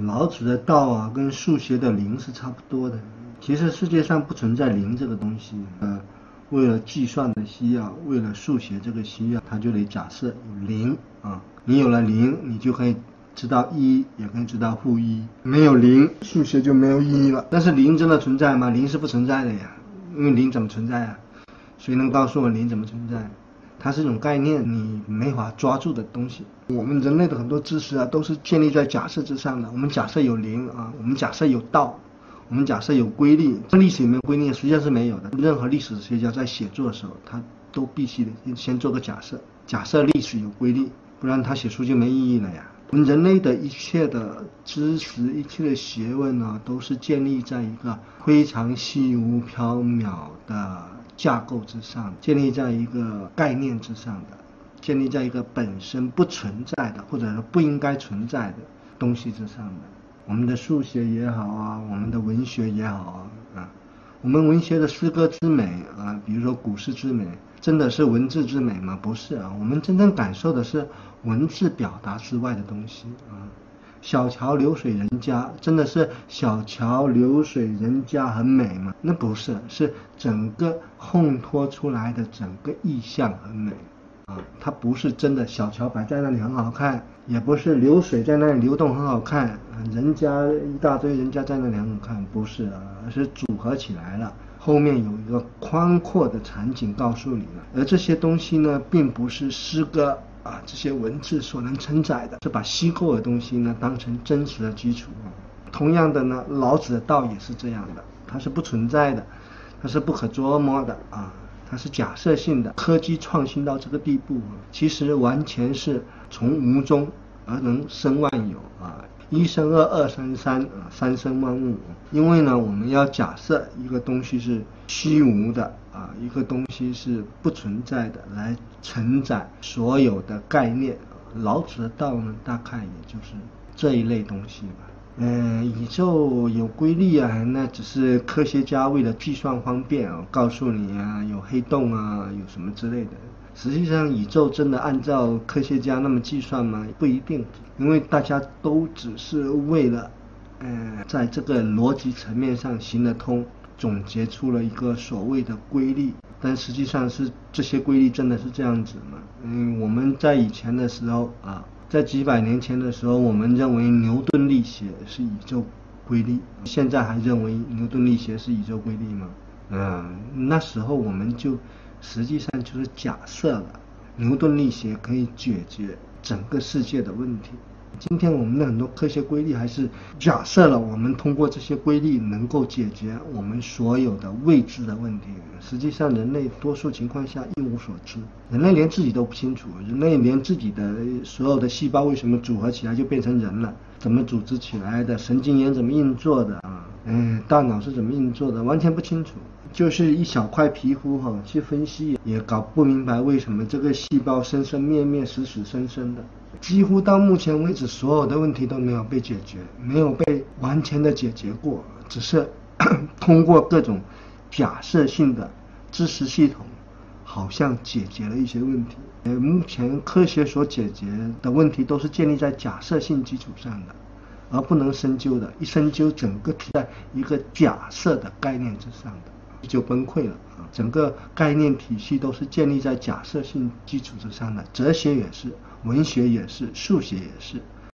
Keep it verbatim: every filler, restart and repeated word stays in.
老子的道啊，跟数学的零是差不多的。其实世界上不存在零这个东西，呃，为了计算的需要，为了数学这个需要，它就得假设有零啊。你有了零，你就可以知道一，也可以知道负一。没有零，数学就没有意义了。但是零真的存在吗？零是不存在的呀，因为零怎么存在啊？谁能告诉我零怎么存在？它是一种概念，你没法抓住的东西。我们人类的很多知识啊，都是建立在假设之上的。我们假设有零啊，我们假设有道，我们假设有规律。历史有没有规律？实际上是没有的。任何历史学家在写作的时候，他都必须得先做个假设，假设历史有规律，不然他写书就没意义了呀。我们人类的一切的知识，一切的学问呢，都是建立在一个非常虚无缥缈的架构之上，建立在一个概念之上的，建立在一个本身不存在的，或者说不应该存在的东西之上的。我们的数学也好啊，我们的文学也好啊，啊，我们文学的诗歌之美啊，比如说古诗之美，真的是文字之美吗？不是啊，我们真正感受的是文字表达之外的东西啊。小桥流水人家，真的是小桥流水人家很美吗？那不是，是整个烘托出来的整个意象很美啊，它不是真的小桥摆在那里很好看，也不是流水在那里流动很好看，人家一大堆人家在那里很好看，不是啊，而是组合起来了，后面有一个宽阔的场景告诉你了。而这些东西呢，并不是诗歌啊，这些文字所能承载的，是把虚构的东西呢当成真实的基础。同样的呢，老子的道也是这样的，它是不存在的，它是不可捉摸的啊，它是假设性的。科技创新到这个地步，其实完全是从无中而能生万有啊，一生二，二生三啊，三生万物。因为呢，我们要假设一个东西是虚无的啊，一个东西是不存在的，来承载所有的概念。老子的道呢，大概也就是这一类东西吧。嗯、呃，宇宙有规律啊，那只是科学家为了计算方便啊，告诉你啊，有黑洞啊，有什么之类的。实际上，宇宙真的按照科学家那么计算吗？不一定，因为大家都只是为了，呃，在这个逻辑层面上行得通，总结出了一个所谓的规律。但实际上是这些规律真的是这样子吗？嗯，我们在以前的时候啊，在几百年前的时候，我们认为牛顿力学是宇宙规律，现在还认为牛顿力学是宇宙规律吗？嗯，那时候我们就实际上就是假设了牛顿力学可以解决整个世界的问题。今天我们的很多科学规律还是假设了我们通过这些规律能够解决我们所有的未知的问题。实际上人类多数情况下一无所知，人类连自己都不清楚，人类连自己的所有的细胞为什么组合起来就变成人了，怎么组织起来的，神经元怎么运作的啊，嗯，大脑是怎么运作的，完全不清楚。就是一小块皮肤哈、哦，去分析也搞不明白为什么这个细胞生生灭灭死死生生的。几乎到目前为止，所有的问题都没有被解决，没有被完全的解决过，只是通过各种假设性的知识系统，好像解决了一些问题。呃，目前科学所解决的问题都是建立在假设性基础上的，而不能深究的。一深究，整个在一个假设的概念之上的，就崩溃了啊！整个概念体系都是建立在假设性基础之上的，哲学也是。文学也是，数学也是。